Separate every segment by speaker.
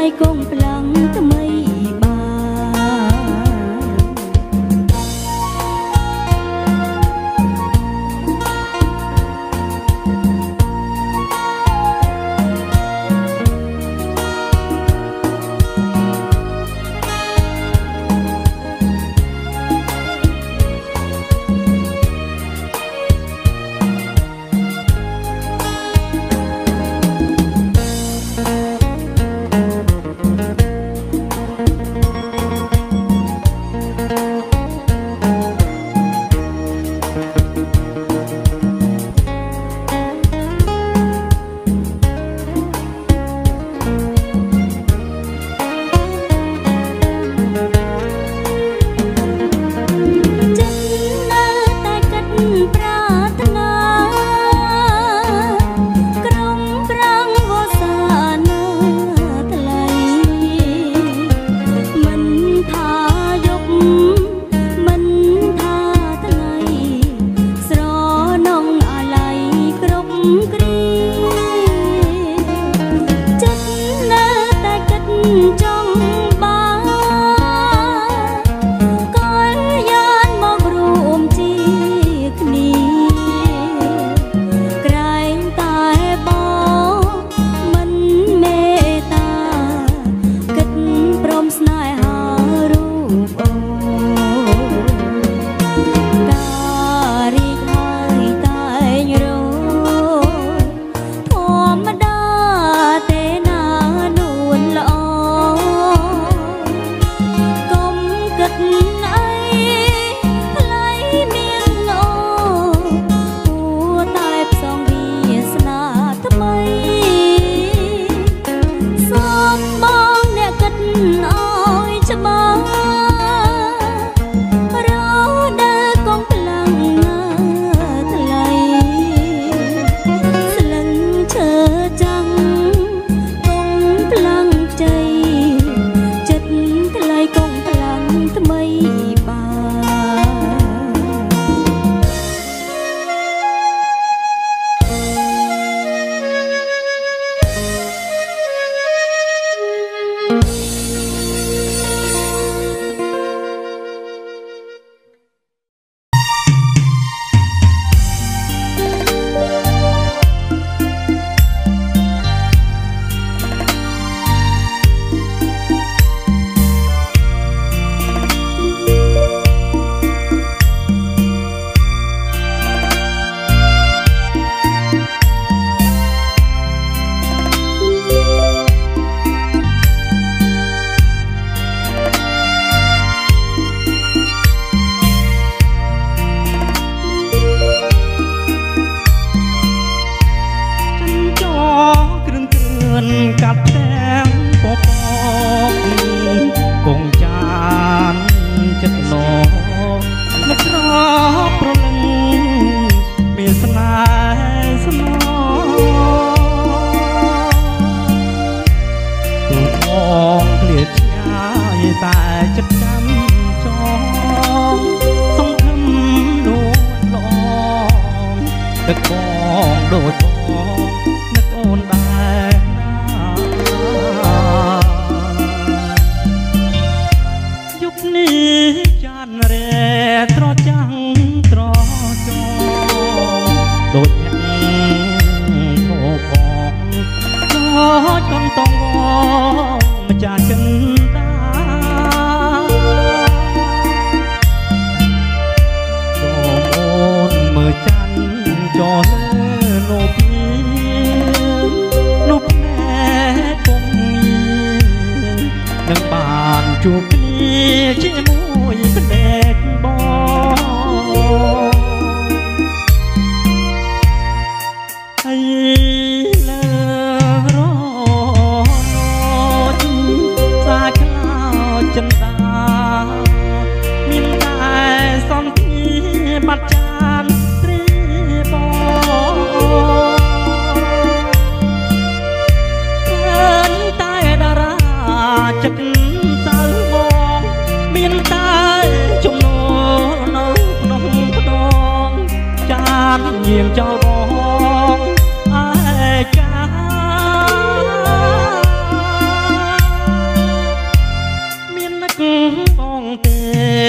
Speaker 1: ចិត្តសៅមកមាន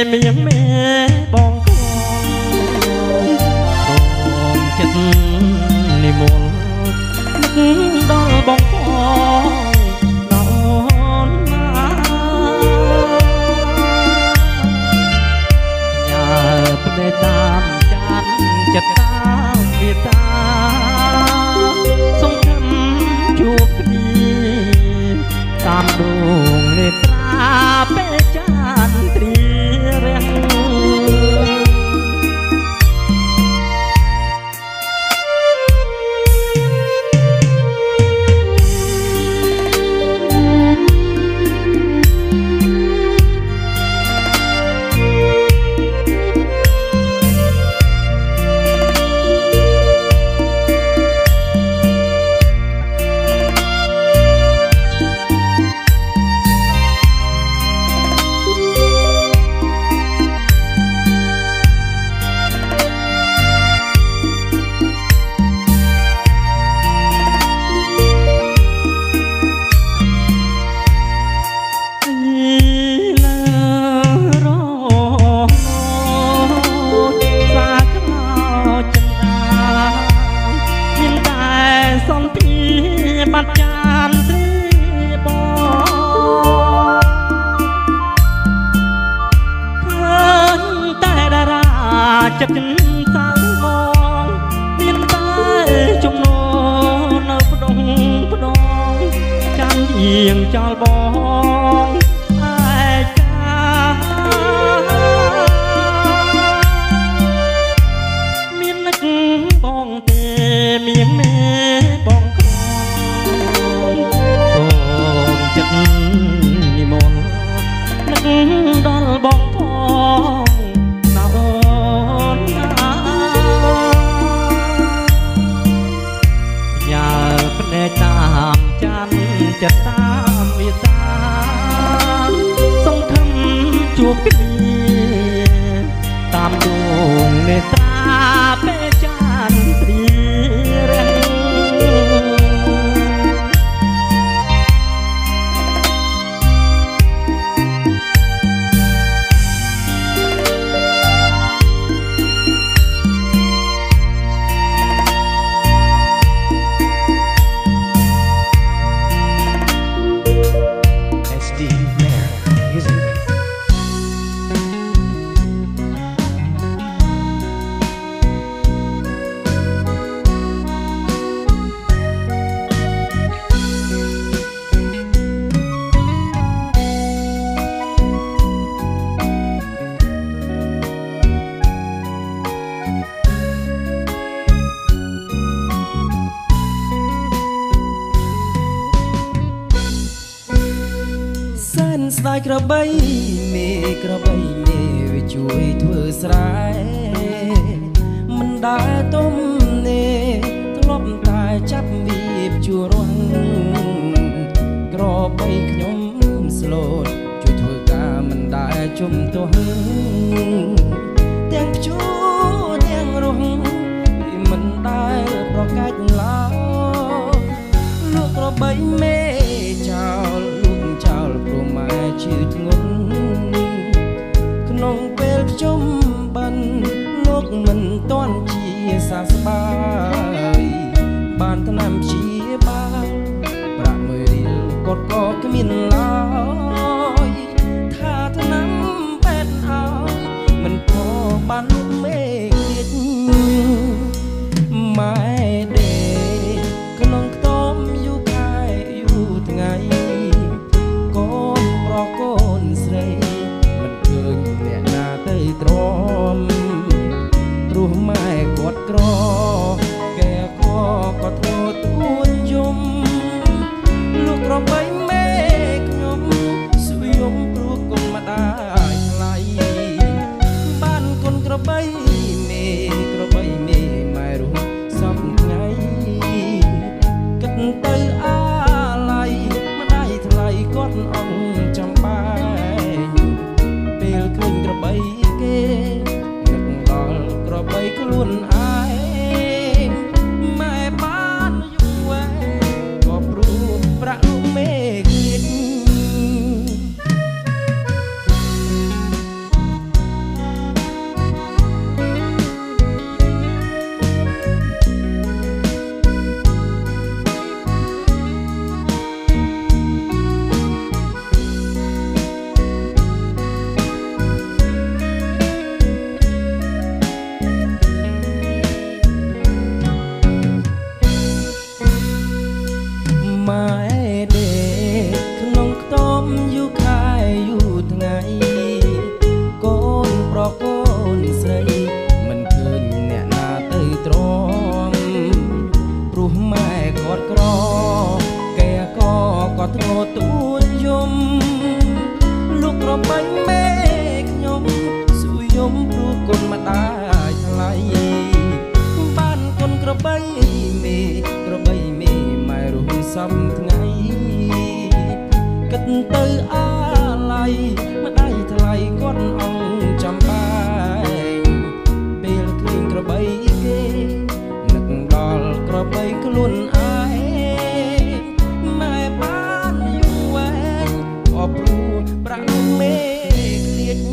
Speaker 1: เมียงเมบองกองចិត្ត និមន្តនឹកដល់បងផងដល់ណាញ៉ាផ្ដេតាមចាត់ចិត្តតាមវាតាសុំខំជួបគ្នាតាមដងនេត្រាពេលចានត្រៀរាំងបាត់ចានទ្រីបងឃើញតែតារាចិត្តសៅងងមានតែចំណូលនៅផ្ដងផ្ដងចាំៀងចោលបងឯកាមាននឹកបងទេមៀងមេបងចិត្តនិមន្តនឹកដល់បងផងដល់ណាយ៉ាភ្នែកតាមចាន់ចិត្តតាមវាតាសុំខំជួបគ្នាតាមដងនេត្រាពេលចានព្រារាំងស្ដាយក្របីមេក្របីមេវាជួយធ្វើស្រែមិនដើរទុំនេធ្លាប់តែចាប់វាជួររាំងក្របីខ្ញុំស្លូតជួយធ្វើការមិនដើរជុំទោះទាំងព្យួរទាំងរស់វាមិនដើរប្រកាច់ឡើយលោកក្របីមេចោលចោលព្រមម៉ែឈឺធ្ងន់ក្នុងពេលជុំបិណ្ឌលោកមិនទាន់ជាសះស្បើយបានថ្នាំព្យាបាលប្រាក់មួយរៀលគាត់ក៏គ្មានឡើយថាថ្នាំពេទ្យឲ្យមិនพอបានលោកមេគៀចម៉ែដេក្នុងខ្ទមយូរខែយូរថ្ងៃកូនប្រុសកូនស្រីមិនឃើញអ្នកណាទៅទ្រាំព្រោះម៉ែគាត់ក្រកែក៏ធ្វើទួនយំលោកក្របីមេខ្ញុំនយំលោកក្របីមេខ្ញុំស៊ូយំព្រោះគុណម្ដាយថ្លៃបានគុណក្របីមេក្របីមេម៉ែរួមសំថ្ងៃគិតទៅអាឡ័យម្ដាយថ្លៃគាត់អង្គចំបាយពេលឃើញក្របីគេនឹកដល់ក្របីខ្លួនឯងម៉ែបានយូរវែងអបព្រោះប្រាក់មេក្លៀត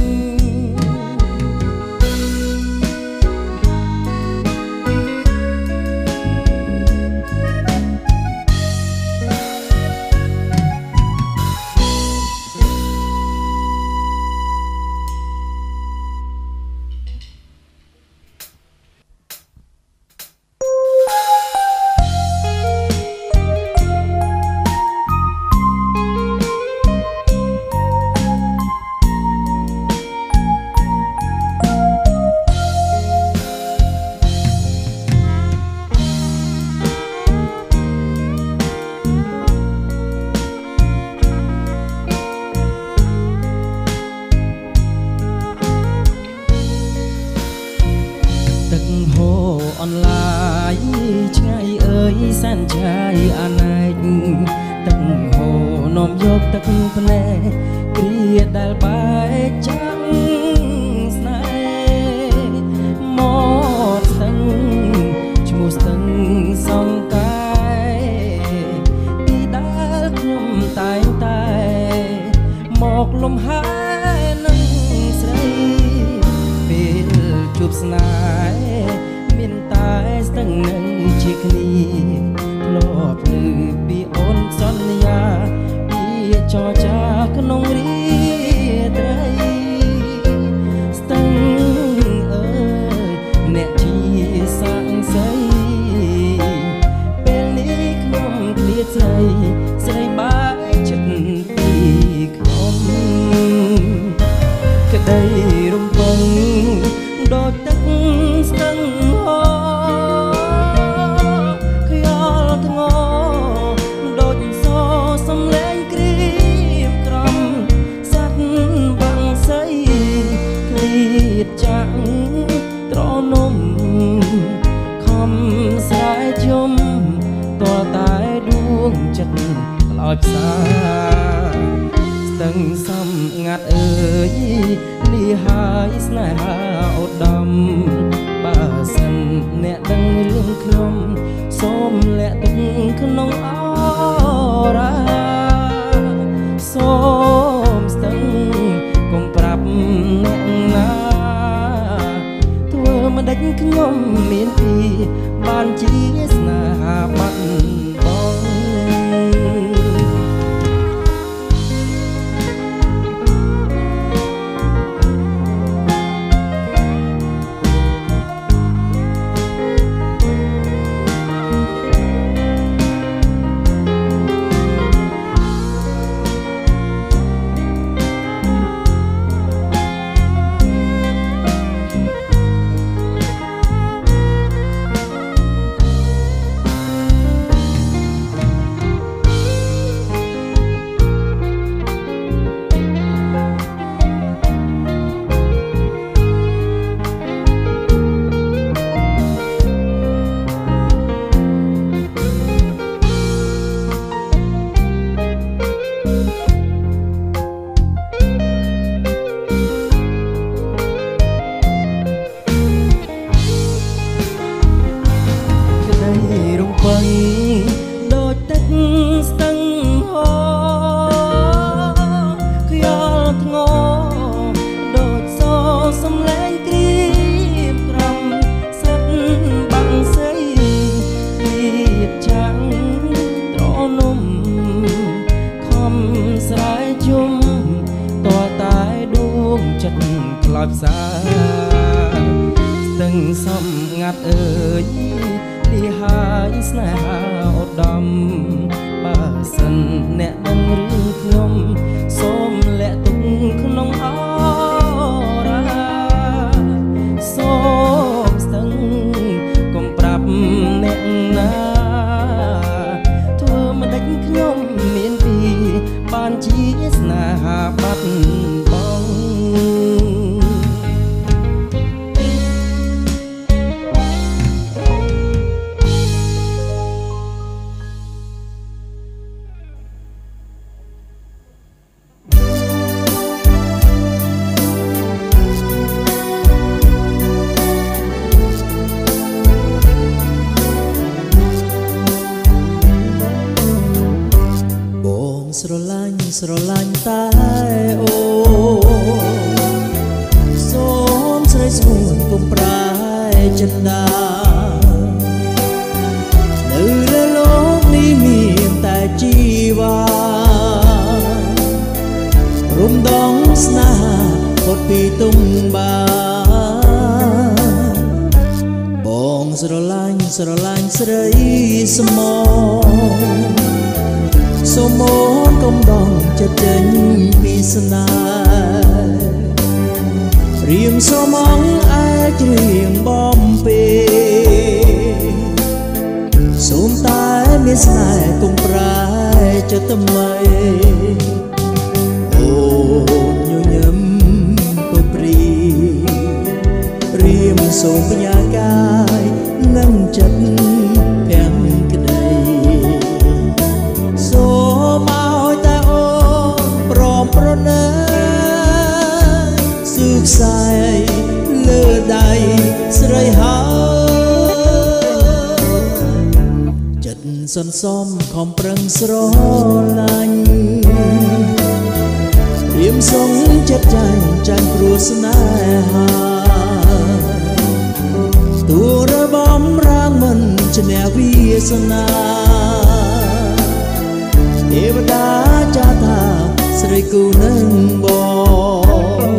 Speaker 1: អនឡាញឆ្ងាយអើយសែនឆ្ងាយអាណែកទឹកហូរនាំយកទឹកភ្នែកគ្រាដែលបែកចាំងស្នេហ៍មកស្ទឹងឈ្មោះស្ទឹងសំកាយទីដែលខ្ញុំតែងតែមកលំហែនឹងស្រីពេលជួបស្នេហ៍មានតែស្ទឹងនឹងជាគ្នាធ្លាប់ឮពីអូនសន្យាពីចរចាក្នុងរាត្រីស្ទឹងអើយអ្នកជាសាក់សីពេលនេះខ្ញុំឃ្លាតស្រីស្រីបែកចិត្តពីខ្ញុំក្តីរំពឹងដូចទឹកស្ទឹងចាក់ត្រនំខំស្រែជុំតើតែដួងចិត្តខ្លោចផ្សាស្ទឹងសំងាត់អើយលីហើយស្នេហាអូដាំបើសិនអ្នកដឹងរឿងខ្ញុំសូមលាក់ទុកក្នុងអរ៉ាសូមស្ទឹងកុំប្រាប់អ្នកណាមិនដេចខ្ញុំមានពីបានជាស្នេហាបាត់បង់ដូចទឹកស្ទឹងហូរខ្យល់ធ្ងរដូចសសំឡេងគ្រៀមក្រំសិតបាំងសីលៀបចាំងត្រនំខំស្រែជុំតើតែដួងចិត្តខ្លោចផ្សាស្ទឹងសំងាត់អើយលីហើយស្នេហាអូដាំបើសិនអ្នកដឹងរឿងខ្ញុំសូមលាក់ទុកក្នុងអរ៉ាសូមស្ទឹងកុំប្រាប់អ្នកណាធ្វើមិនដេចខ្ញុំមានពីបានជាស្នេហាបាត់បង់ស្រឡាញ់តែអូសូមស្រីស្ងួនកុំប្រែចិន្តានៅលើលោកនេះមានតែជីវ៉ារំដងស្នេហាផុតពីទុំបានបងស្រឡាញ់ស្រីស្មោសូមមកកុំដងចិត្តចេញពីស្នេហ៍រៀងសូមងអាចរៀងបំពេសូមតែមានស្នេហ៍កុំប្រែចិត្តថ្មីអូនញញឹមពុព្រីរៀងសូមបញ្ញាកាយនឹងចិត្តទាំងក្តីសូមឲ្យតែអូនព្រមប្រណិតស៊ឺខ្សែលើដៃស្រីហើយចិត្តសន្សំខំប្រឹងស្រឡាញ់រៀមសងចិត្តចាញ់ព្រោះស្នេហាទូរបំរាងមិនឈ្នះវាសនាទេវតាចាថាស្រីគូនឹងបង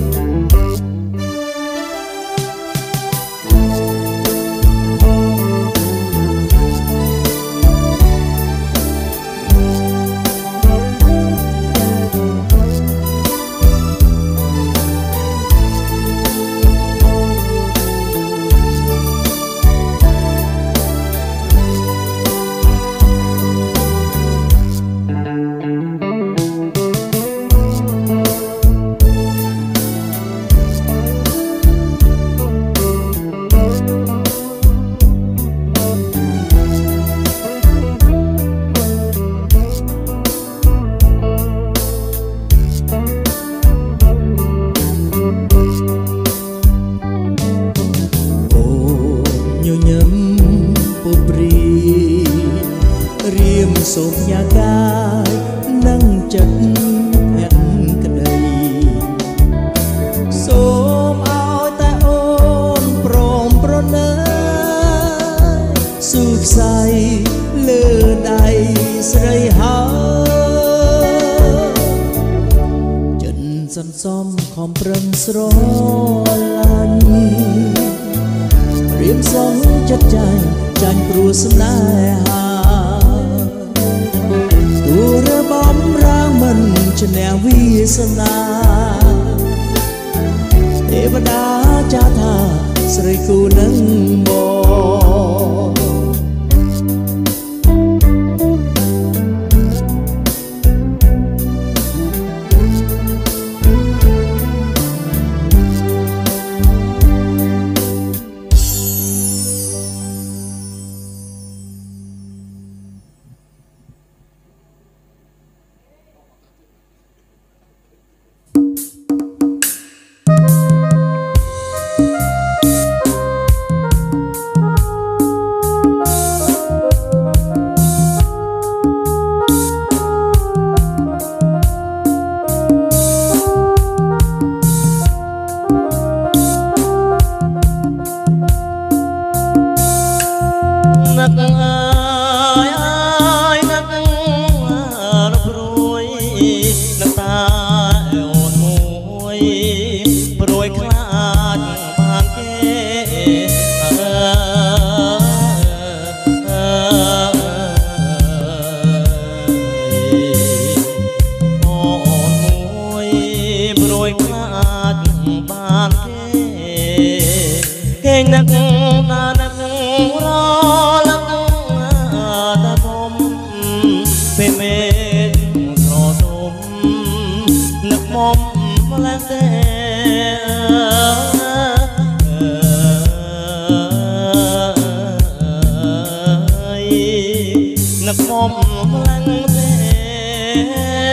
Speaker 1: សូមញាកាយនឹងចិត្តហេតុក្តីសូមឲ្យតែអូនព្រមប្រណិតស៊ឺខ្សែលើដៃស្រីហើយចិត្តសន្សំខំប្រឹងស្រឡាញ់រៀមសងចិត្តចាញ់ព្រោះស្នេហាទូរបំរាងមិនឈ្នះវាសនាទេវតាចាថាស្រីគូនឹងបង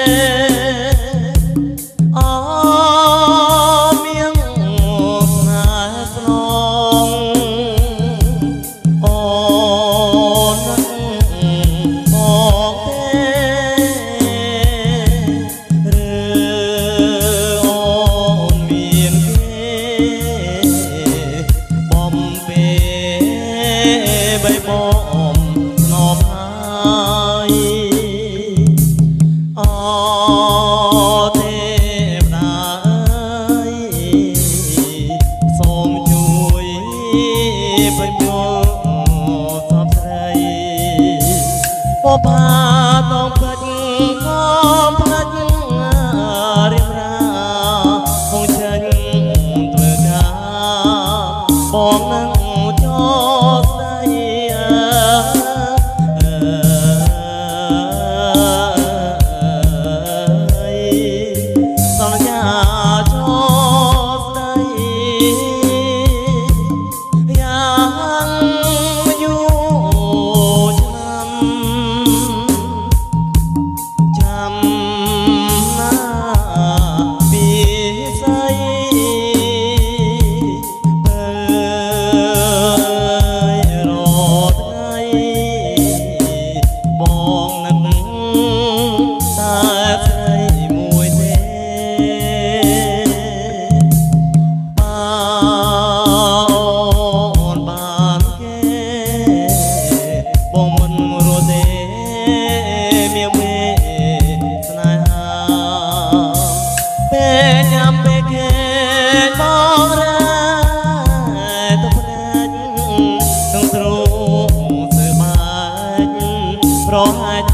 Speaker 2: พาต้องเพิดความเพิดเรียบราของฉันเตือกาบอกนั่งจอใส่สัญญาจอใส่ยังอยู่เพราะให้ท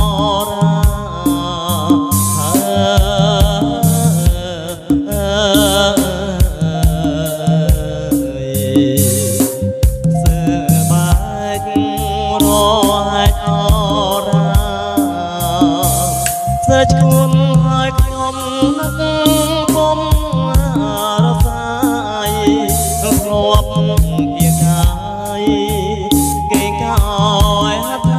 Speaker 2: เสิร์ชคุณให้ขยมนักปมรสายกลบเกียรกายเก่งกายฮัท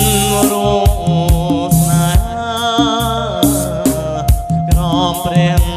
Speaker 2: เปลี่ยน